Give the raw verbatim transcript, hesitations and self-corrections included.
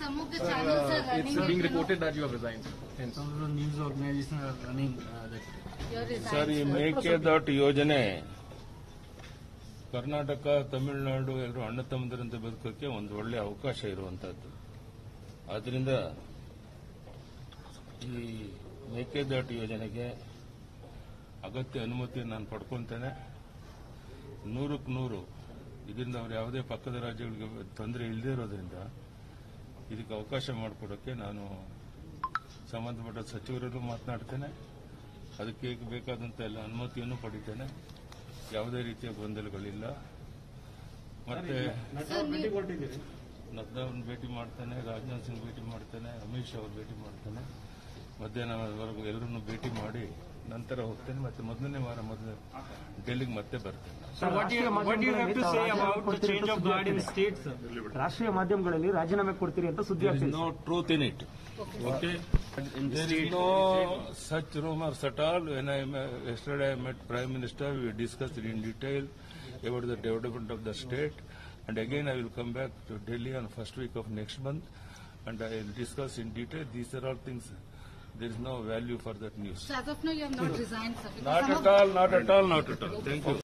some of the channels are running. It's being reported that you have resigned. And some of the news organizations are running uh, that. You're resigned, sir, ಈ sir. Mekedatu ಯೋಜನೆ ಕರ್ನಾಟಕ, ತಮಿಳುನಾಡು ಎಲ್ಲರೂ ಅಣ್ಣ ತಮ್ಮದರಂತೆ ಬದುಕೋಕೆ ಒಂದು ಒಳ್ಳೆ ಅವಕಾಶ ಇರುವಂತಹದ್ದು. ಆದ್ರಿಂದ ಈ ಮೇಕೆದಾಟು ಯೋಜನೆಗೆ ಅಗತ್ಯ ಅನುಮತಿಯನ್ನು ನಾನು ಪಡ್ಕೊಂತೇನೆ. ನೂರಕ್ಕೆ ನೂರು ಇದರಿಂದ ಅವರು ಯಾವುದೇ ಪಕ್ಕದ ರಾಜ್ಯಗಳಿಗೆ ತೊಂದರೆ ಇಲ್ಲದೇ ಇರೋದ್ರಿಂದ ಇದಕ್ಕೆ ಅವಕಾಶ ಮಾಡಿಕೊಡೋಕ್ಕೆ ನಾನು ಸಂಬಂಧಪಟ್ಟ ಸಚಿವರಲ್ಲೂ ಮಾತನಾಡ್ತೇನೆ. ಅದಕ್ಕೆ ಬೇಕಾದಂತ ಎಲ್ಲ ಅನುಮತಿಯನ್ನು ಪಡಿತೇನೆ. ಯಾವುದೇ ರೀತಿಯ ಗೊಂದಲಗಳಿಲ್ಲ. ಮತ್ತೆ ನಡ್ಡಾವ್ರನ್ನ ಭೇಟಿ ಮಾಡ್ತೇನೆ, ರಾಜನಾಥ್ ಸಿಂಗ್ ಭೇಟಿ ಮಾಡ್ತೇನೆ, ಅಮಿತ್ ಶಾ ಅವ್ರ ಭೇಟಿ ಮಾಡ್ತೇನೆ. ಮಧ್ಯಾಹ್ನವರೆಗೂ ಎಲ್ಲರನ್ನು ಭೇಟಿ ಮಾಡಿ ನಂತರ ಹೋಗ್ತೇನೆ. ಮತ್ತೆ ಮೊದಲನೇ ವಾರ ಮೊದಲು ಡೆಲ್ಲಿಗೆ ಮತ್ತೆ ಬರ್ತೇನೆ. ರಾಷ್ಟ್ರೀಯ ಮಾಧ್ಯಮಗಳಲ್ಲಿ ರಾಜೀನಾಮೆ ಕೊಡ್ತೀರಿ ಅಂತ ಸುದ್ದಿ ಆಗ್ತಿದೆ. No truth in it. Okay, there is no such rumors at all. When I yesterday I met Prime Minister, we discussed in detail about the development of the state, and again I will come back to Delhi on first week of next month, and I will discuss in detail. These are all things. There is no value for that news. So as of now, you have not resigned, sir. Not at all. Not at all. Not at all. Thank you.